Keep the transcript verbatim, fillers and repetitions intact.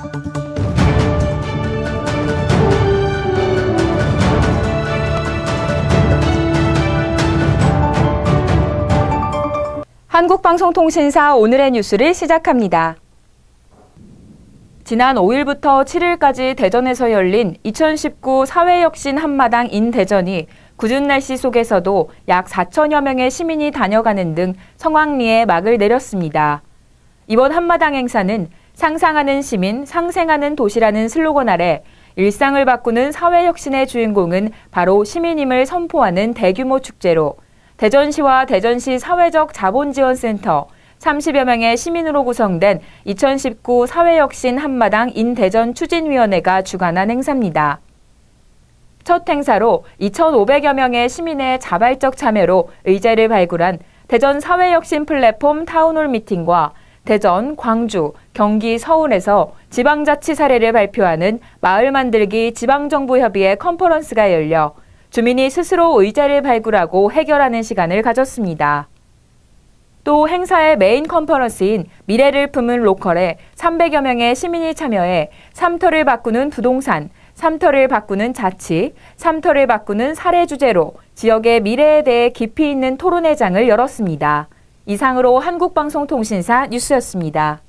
한국방송통신사 오늘의 뉴스를 시작합니다. 지난 오일부터 칠일까지 대전에서 열린 이천십구 사회혁신 한마당 인대전이 궂은 날씨 속에서도 약 사천여 명의 시민이 다녀가는 등 성황리에 막을 내렸습니다. 이번 한마당 행사는 상상하는 시민, 상생하는 도시라는 슬로건 아래 일상을 바꾸는 사회혁신의 주인공은 바로 시민임을 선포하는 대규모 축제로 대전시와 대전시 사회적 자본지원센터, 삼십여 명의 시민으로 구성된 이천십구 사회혁신 한마당 인대전 추진위원회가 주관한 행사입니다. 첫 행사로 이천오백여 명의 시민의 자발적 참여로 의제를 발굴한 대전 사회혁신 플랫폼 타운홀 미팅과 대전, 광주, 경기, 서울에서 지방자치 사례를 발표하는 마을 만들기 지방정부협의회 컨퍼런스가 열려 주민이 스스로 의제를 발굴하고 해결하는 시간을 가졌습니다. 또 행사의 메인 컨퍼런스인 미래를 품은 로컬에 삼백여 명의 시민이 참여해 삼터를 바꾸는 부동산, 삼터를 바꾸는 자치, 삼터를 바꾸는 사례 주제로 지역의 미래에 대해 깊이 있는 토론회장을 열었습니다. 이상으로 한국방송통신사 뉴스였습니다.